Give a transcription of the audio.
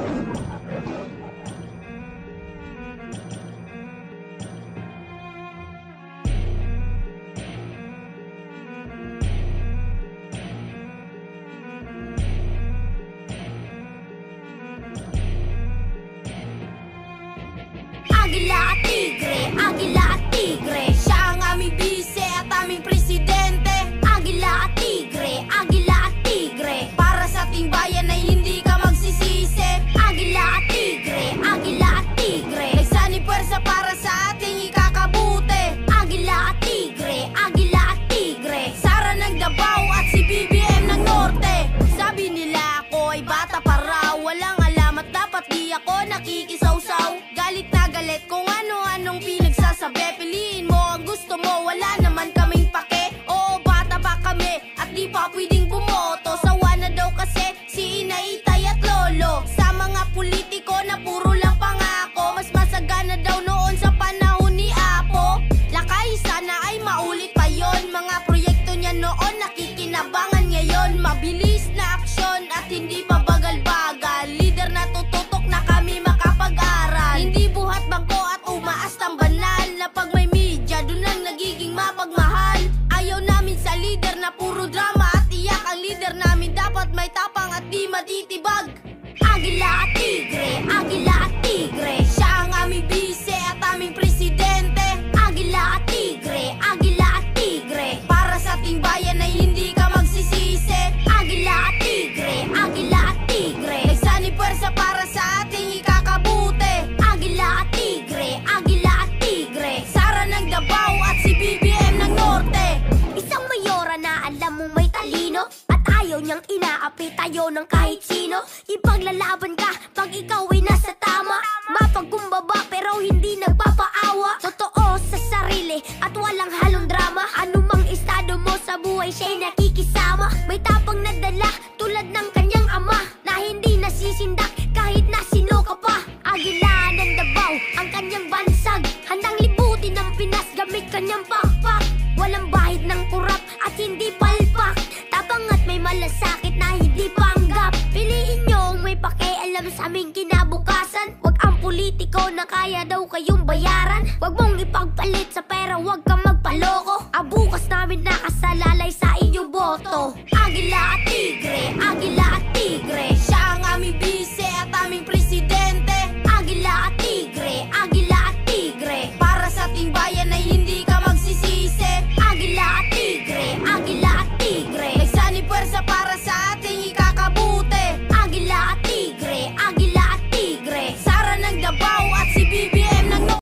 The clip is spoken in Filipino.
Agila at tigre, agila at tigre, siya ang aming bise at aming presidente. Agila at tigre, agila at tigre, para sa ating bayan ay hindi ka magsisisi. Agila at tigre, agila at tigre, nagsanib puwersa para sa ating ikakabuti. Agila at tigre, agila at tigre, Sara ng Davao at si BBM ng Norte. Sabi nila ako ay bata pa raw, walang alam at dapat di ako nakikisawsaw. Galit na galit kung ano-anong pinagsasabi, piliin mo ang gusto mo, wala naman kaming pake. Oo, bata pa kami at di pa pwedeng bumoto. Sawa na daw kasi si inay, itay at lolo sa mga politiko na puro lang pangako. Mas masagana daw noon sa panahon ni Apo. Lakay sana ay maulit pa yon, mga proyekto niya noon nakikinabangan ngayon. Mabilis na aksyon at hindi pa bagal-bagal, lider na tututok na kami makapag-aral. Hindi buhat bangko at umaas ang banal, na pag may media dun lang nagiging mapagmahal. Ayaw namin sa lider na puro drama at iyak, ang lider namin dapat may tapang at di matitibag. Agila at tigre, agila at tigre, siya ang aming bise at aming presidente. Agila at tigre, agila at tigre, para sa ating bayan ay hindi ka magsisisi. Agila at tigre, agila at tigre, nagsanib puwersa para sa ating ikakabuti. Agila at tigre, agila at tigre, Sara ng Davao at si BBM ng Norte. Isang mayora na alam mong may talino at ayaw niyang inaapi tayo ng kahit sino. Ipaglalaban ka pag ikaw ay nasa tama, mapagkumbaba pero hindi nagpapaawa. Totoo sa sarili at walang halong drama, anumang estado mo sa buhay siya'y nakikisama. May tapang na dala tulad ng kanyang ama, na hindi nasisindak kahit na sino ka pa. Agila ng Davao ang kanyang bansag, handang libutin ang Pinas gamit kanyang pakpak. Walang bahid ng kurap at hindi palpak, tapang at may malasakit na hindi panggap. Piliin nyo ang may pakialam sa aming kinabukasan, wag ang politiko na kaya daw kayong bayaran. Wag mong ipagpalit sa pera, wag kang magpaloko, bukas namin nakasalalay sa inyong boto.